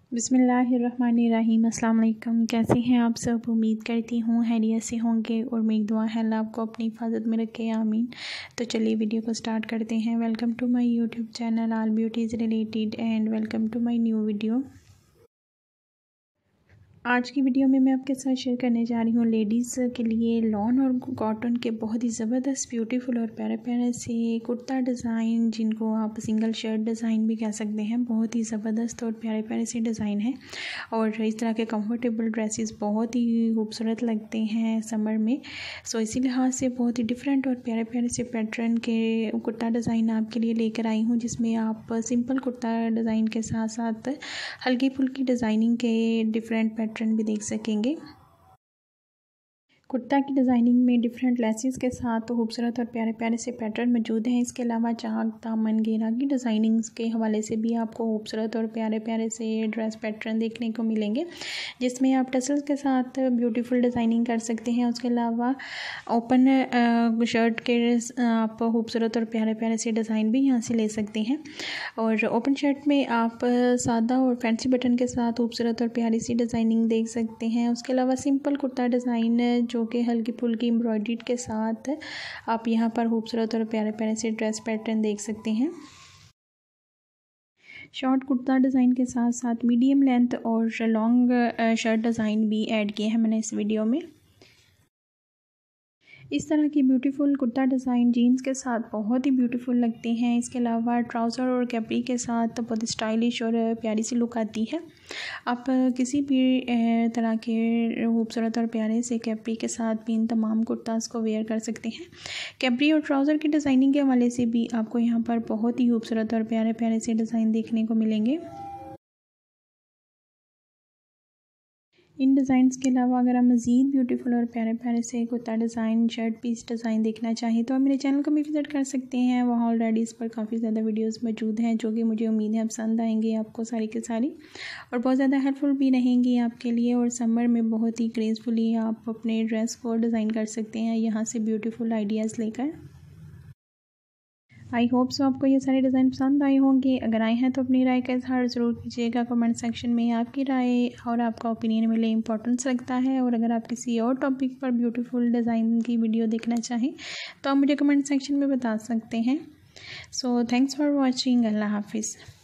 बिस्मिल्लाहिर्रहमानिर्रहीम। अस्सलाम वालेकुम। कैसे हैं आप सब? उम्मीद करती हूँ खैरियत से होंगे और मेरी दुआ है अल्लाह आपको अपनी हिफाजत में रखे, आमीन। तो चलिए वीडियो को स्टार्ट करते हैं। Welcome to my YouTube channel all beauties related and welcome to my new video. आज की वीडियो में मैं आपके साथ शेयर करने जा रही हूँ लेडीज़ के लिए लॉन और कॉटन के बहुत ही ज़बरदस्त ब्यूटीफुल और प्यारे प्यारे से कुर्ता डिज़ाइन, जिनको आप सिंगल शर्ट डिज़ाइन भी कह सकते हैं। बहुत ही ज़बरदस्त और प्यारे प्यारे से डिज़ाइन है और इस तरह के कंफर्टेबल ड्रेसेस बहुत ही खूबसूरत लगते हैं समर में। सो इसी लिहाज से बहुत ही डिफरेंट और प्यारे प्यारे से पैटर्न के कुर्ता डिज़ाइन आपके लिए लेकर आई हूँ, जिसमें आप सिंपल कुर्ता डिज़ाइन के साथ साथ हल्की फुल्की डिज़ाइनिंग के डिफरेंट पैटर्न भी देख सकेंगे। कुर्ता की डिज़ाइनिंग में डिफरेंट लेसेस के साथ खूबसूरत और प्यारे प्यारे से पैटर्न मौजूद हैं। इसके अलावा चाक, दामन, घेरा की डिज़ाइनिंग्स के हवाले से भी आपको खूबसूरत और प्यारे प्यारे से ड्रेस पैटर्न देखने को मिलेंगे, जिसमें आप टसल्स के साथ ब्यूटीफुल डिज़ाइनिंग कर सकते हैं। उसके अलावा ओपन शर्ट के आप खूबसूरत और प्यारे प्यारे से डिज़ाइन भी यहाँ से ले सकते हैं। और ओपन शर्ट में आप सादा और फैंसी बटन के साथ खूबसूरत और प्यारी सी डिज़ाइनिंग देख सकते हैं। उसके अलावा सिंपल कुर्ता डिज़ाइन जो कि हल्की फुल्की एम्ब्रॉयडरी के साथ आप यहाँ पर खूबसूरत और प्यारे प्यारे से ड्रेस पैटर्न देख सकते हैं। शॉर्ट कुर्ता डिज़ाइन के साथ साथ मीडियम लेंथ और लॉन्ग शर्ट डिज़ाइन भी ऐड किए हैं मैंने इस वीडियो में। इस तरह की ब्यूटीफुल कुर्ता डिज़ाइन जीन्स के साथ बहुत ही ब्यूटीफुल लगते हैं। इसके अलावा ट्राउज़र और कैपरी के साथ बहुत स्टाइलिश और प्यारी सी लुक आती है। आप किसी भी तरह के खूबसूरत और प्यारे से कैपरी के साथ भी इन तमाम कुर्तास को वेयर कर सकते हैं। कैपरी और ट्राउज़र की डिज़ाइनिंग के हवाले से भी आपको यहाँ पर बहुत ही खूबसूरत और प्यारे प्यारे से डिज़ाइन देखने को मिलेंगे। इन डिज़ाइंस के अलावा अगर आप मज़ीद ब्यूटीफुल और प्यारे प्यारे से kurta design, shirt piece design देखना चाहें तो आप मेरे चैनल को भी विज़िट कर सकते हैं। वहाँ ऑलरेडी इस पर काफ़ी ज़्यादा वीडियोस मौजूद हैं, जो कि मुझे उम्मीद है पसंद आएंगी आपको सारी की सारी, और बहुत ज़्यादा हेल्पफुल भी रहेंगी आपके लिए। और समर में बहुत ही ग्रेसफुली आप अपने ड्रेस को डिज़ाइन कर सकते हैं यहाँ से ब्यूटीफुल आइडियाज़ लेकर। आई होप सो आपको ये सारे डिज़ाइन पसंद आए होंगे। अगर आए हैं तो अपनी राय का इज़हार ज़रूर कीजिएगा कमेंट सेक्शन में। आपकी राय और आपका ओपिनियन मेरे लिए इंपॉर्टेंस रखता है। और अगर आप किसी और टॉपिक पर ब्यूटीफुल डिज़ाइन की वीडियो देखना चाहें तो आप मुझे कमेंट सेक्शन में बता सकते हैं। So thanks for watching. Allah हाफिज़।